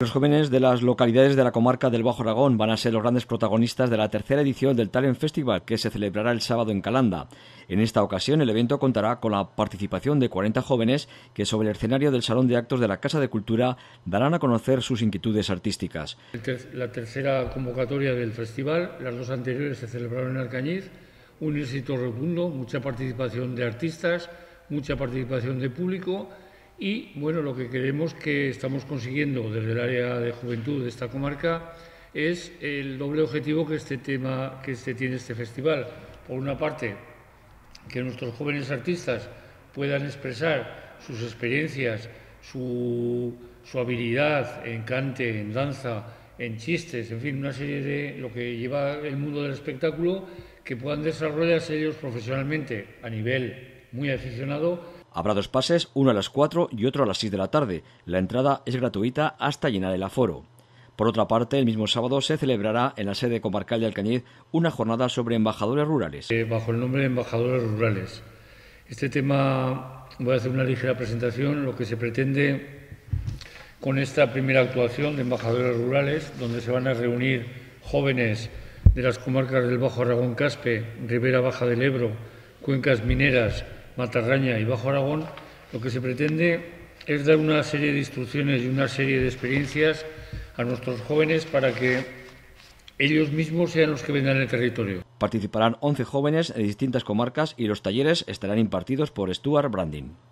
Los jóvenes de las localidades de la comarca del Bajo Aragón van a ser los grandes protagonistas de la tercera edición del Talent Festival, que se celebrará el sábado en Calanda. En esta ocasión, el evento contará con la participación de 40 jóvenes que, sobre el escenario del Salón de Actos de la Casa de Cultura, darán a conocer sus inquietudes artísticas. La tercera convocatoria del festival, las dos anteriores se celebraron en Alcañiz, un éxito rotundo, mucha participación de artistas, mucha participación de público. Y bueno, lo que queremos que estamos consiguiendo desde el área de juventud de esta comarca es el doble objetivo que tiene este festival. Por una parte, que nuestros jóvenes artistas puedan expresar sus experiencias, su habilidad en cante, en danza, en chistes, en fin, una serie de lo que lleva el mundo del espectáculo, que puedan desarrollarse ellos profesionalmente a nivel muy aficionado. Habrá dos pases, uno a las 4 y otro a las 6 de la tarde. La entrada es gratuita hasta llenar el aforo. Por otra parte, el mismo sábado se celebrará en la sede comarcal de Alcañiz una jornada sobre embajadores rurales. Bajo el nombre de embajadores rurales. Este tema, voy a hacer una ligera presentación, lo que se pretende con esta primera actuación de embajadores rurales, donde se van a reunir jóvenes de las comarcas del Bajo Aragón, Caspe, Ribera Baja del Ebro, cuencas mineras, Matarraña y Bajo Aragón. Lo que se pretende es dar una serie de instrucciones y una serie de experiencias a nuestros jóvenes para que ellos mismos sean los que vendan el territorio. Participarán 11 jóvenes de distintas comarcas y los talleres estarán impartidos por Stuart Branding.